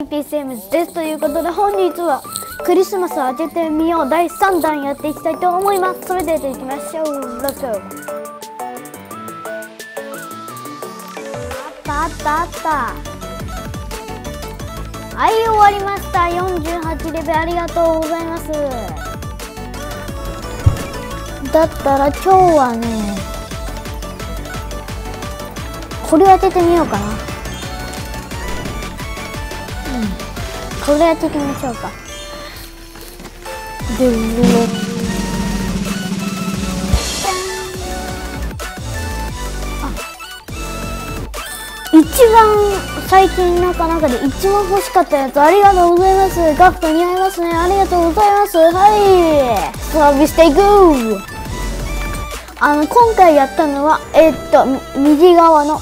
PCM です。ということで本日はクリスマス当ててみよう第3弾やっていきたいと思います。それではやっていきましょう。レッツゴー。あったはい、終わりました。48レベルありがとうございます。だったら今日はね、これ当ててみようかな。これ当ててみましょうか。一番最近の中で一番欲しかったやつ、ありがとうございます。ガフト似合いますね。ありがとうございます。はい、サービスしていく。今回やったのは右側の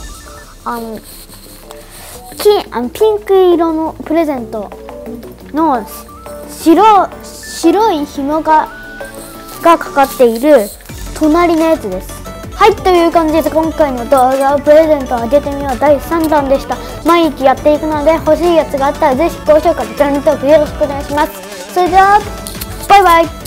ピンク色のプレゼントの白い紐がかかっている隣のやつです。はい、という感じで今回の動画をプレゼントをあげてみよう第3弾でした。毎日やっていくので欲しいやつがあったらぜひ高評価とチャンネル登録よろしくお願いします。それではバイバイ。